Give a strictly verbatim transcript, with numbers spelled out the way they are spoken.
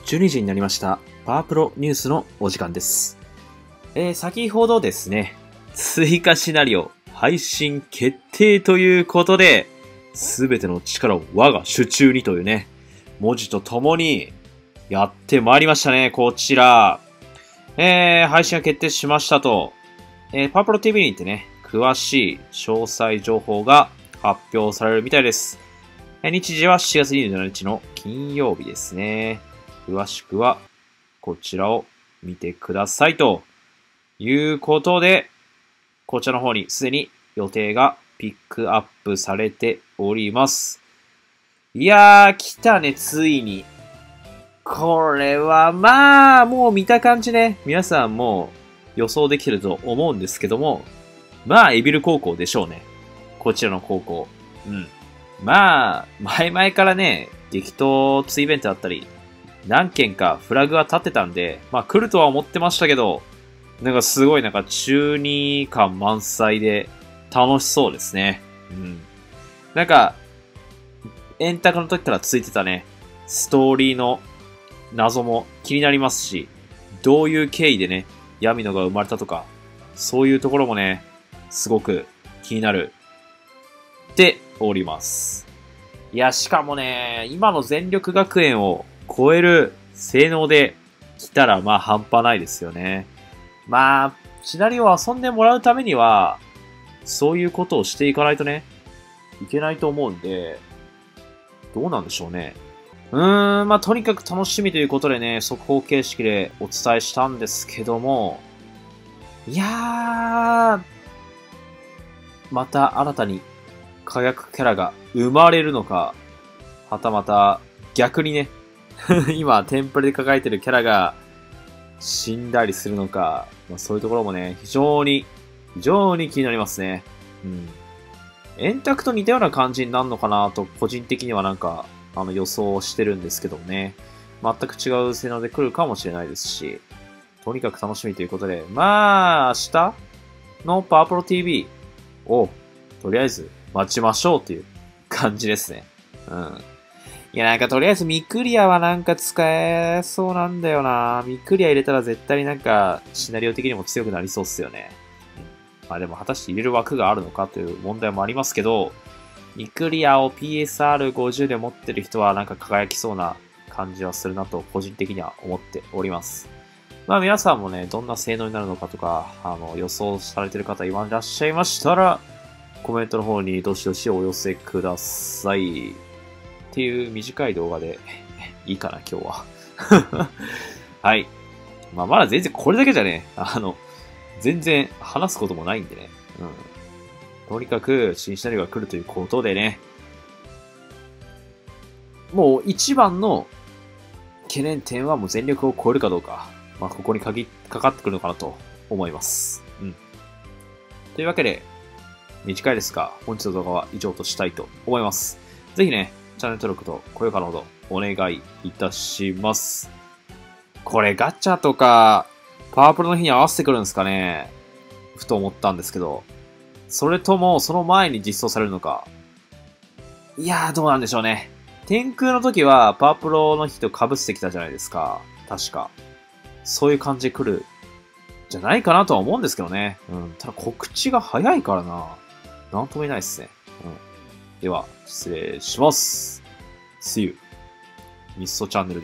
じゅうにじになりました。パワープロニュースのお時間です。えー、先ほどですね、追加シナリオ配信決定ということで、すべての力を我が手中にというね、文字とともにやってまいりましたね。こちら。えー、配信が決定しましたと、えー、パワープロ ティーブイ にてね、詳しい詳細情報が発表されるみたいです。えー、日時はしちがつにじゅうしちにちの金曜日ですね。詳しくはこちらを見てくださいということで、こちらの方にすでに予定がピックアップされております。いやー、来たね、ついに。これはまあ、もう見た感じね、皆さんも予想できると思うんですけども、まあ、エビル高校でしょうね。こちらの高校。うん。まあ、前々からね、激闘イベントだったり、何件かフラグは立ってたんで、まあ来るとは思ってましたけど、なんかすごいなんか中二感満載で楽しそうですね。うん。なんか、円卓の時からついてたね、ストーリーの謎も気になりますし、どういう経緯でね、闇野が生まれたとか、そういうところもね、すごく気になるっております。いや、しかもね、今の全力学園を超える性能で来たらまあ半端ないですよね。まあ、シナリオを遊んでもらうためには、そういうことをしていかないとね、いけないと思うんで、どうなんでしょうね。うーん、まあとにかく楽しみということでね、速報形式でお伝えしたんですけども、いやー、また新たに輝くキャラが生まれるのか、はたまた逆にね、今、テンプレで抱えてるキャラが死んだりするのか、まあ、そういうところもね、非常に、非常に気になりますね。うん。円卓と似たような感じになるのかなと、個人的にはなんか、あの予想してるんですけどね。全く違う性能で来るかもしれないですし、とにかく楽しみということで、まあ、明日のパワープロ ティーブイ を、とりあえず待ちましょうという感じですね。うん。いや、なんかとりあえずミクリアはなんか使えそうなんだよな。ミクリア入れたら絶対になんかシナリオ的にも強くなりそうっすよね。うん、まあでも果たして入れる枠があるのかという問題もありますけど、ミクリアを ピーエスアールごじゅう で持ってる人はなんか輝きそうな感じはするなと個人的には思っております。まあ皆さんもね、どんな性能になるのかとか、あの予想されてる方いらっしゃいましたら、コメントの方にどしどしお寄せください。っていう短い動画でいいかな、今日は。はい。まあ、まだ全然これだけじゃね、あの、全然話すこともないんでね。うん。とにかく新シナリオが来るということでね。もう一番の懸念点はもう全力を超えるかどうか。まあ、ここに限かかってくるのかなと思います。うん。というわけで、短いですが、本日の動画は以上としたいと思います。ぜひね、チャンネル登録と高評価のほどお願いいたします。これガチャとか、パワープロの日に合わせてくるんですかね？ふと思ったんですけど。それとも、その前に実装されるのか。いやー、どうなんでしょうね。天空の時は、パワープロの日と被せてきたじゃないですか。確か。そういう感じで来る、じゃないかなとは思うんですけどね。うん。ただ告知が早いからな。なんとも言えないですね。うん。では、失礼します。See you. ミッソチャンネル